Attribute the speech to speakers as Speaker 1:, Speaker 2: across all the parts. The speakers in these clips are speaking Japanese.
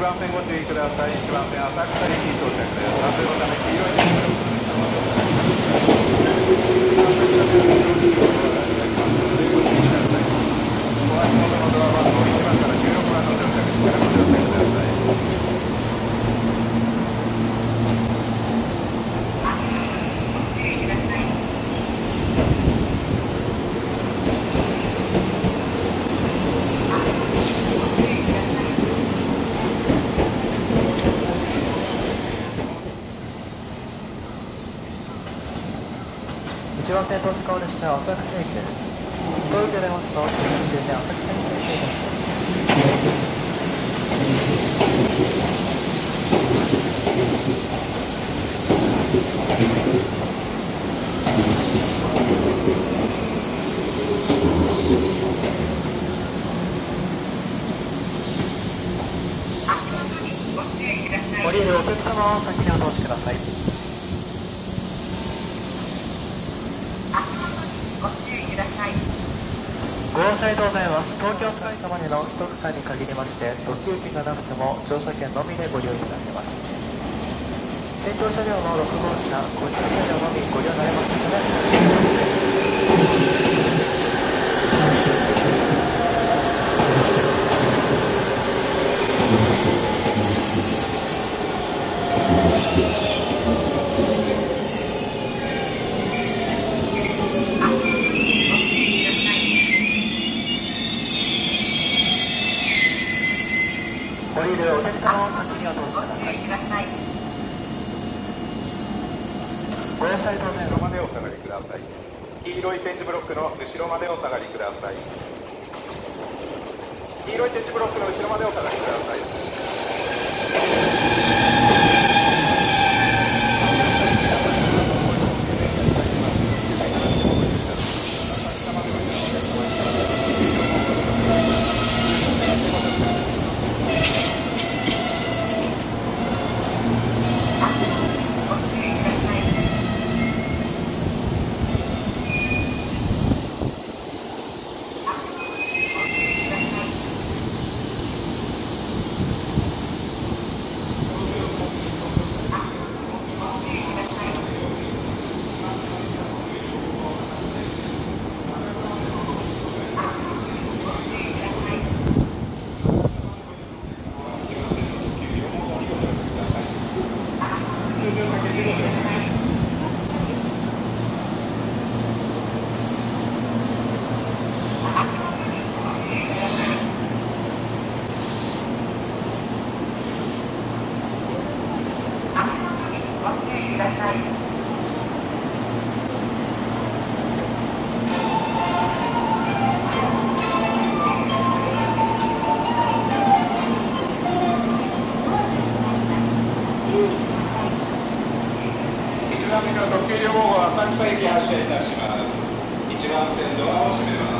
Speaker 1: 番線ご注意ください。1番線浅草駅到着です。安全のため黄色い点ブロックの下を浅草線の上流道路がありますのでご注意ください。お足元のドア番号1番から16番の乗客からご乗船ください。
Speaker 2: 1番線到着列車は浅草駅です。ご用意で出ますと、終点浅草に停止いたします。降りるお客様は先にお通しください。ご乗車移動前は東京スカイ様での一区間に限りまして特急券がなくても乗車券のみでご利用いただけます。先頭車両の6号車、個室車両のみご利用になれますので降りるお客様を先にお通しください。ご乗車移動前
Speaker 1: 後ろまでお下がりください。黄色い点字ブロックの後ろまでお下がりください。黄色い点字ブロックの後ろまでお下がりください。1番目の特急両号は浅草駅発車いたします。1番線ドアを閉めます。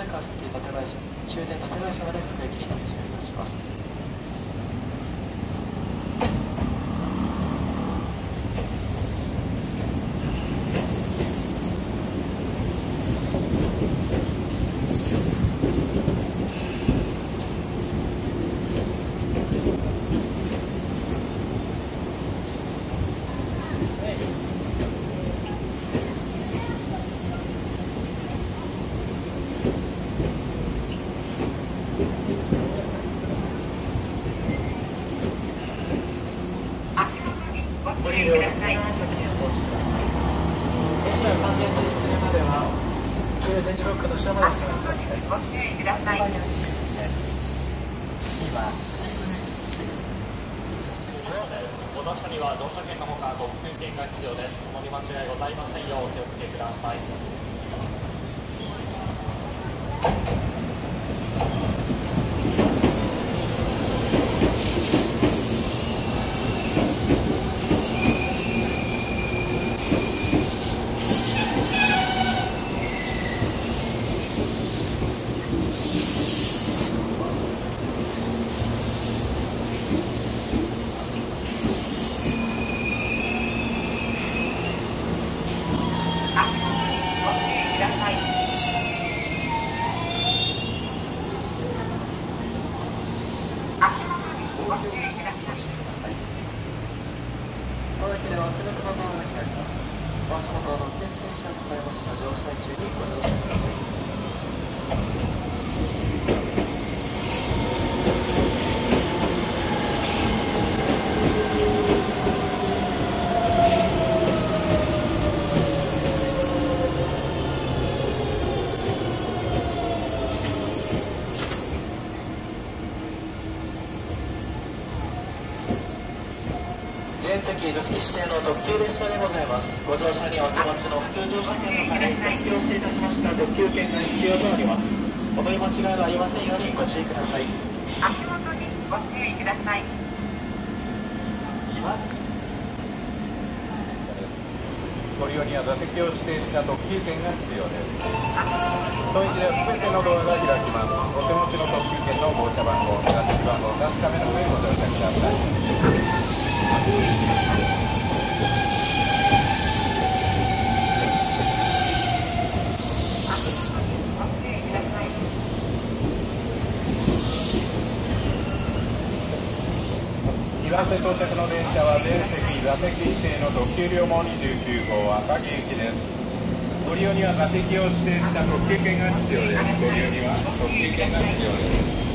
Speaker 2: 前川崎館林終点館林まで各駅に停車いたします。ご利用の先にお越しください。列車完全停止するまでは旧電磁ロックの下までお注意ください。
Speaker 3: ご乗車には乗車券のほかご確認券が必要です。お乗り間違いございませんようお気をつけください。
Speaker 2: この駅ではすぐくのドアが開きます。お足元の危険停止を含めました乗車中にご乗車ください。全席除機指定の特急列車でございます。ご乗車にお手持ちの普通乗車券のため適用していたしました特急券が必要となります。お乗り間違いがありませんようにご注意ください。
Speaker 4: 足元にご注意ください。
Speaker 1: ご利用には座席を指定した特急券が必要です。当駅では全てのドアが開きます。お手持ちの特急券の号車番号、座席番号を確かめの上ご乗車ください。岩瀬到着の電車は全席座席指定の特急両毛29号赤城行きです。ご利用には座席を指定した特急券が必要です。ご利用には特急券が必要です。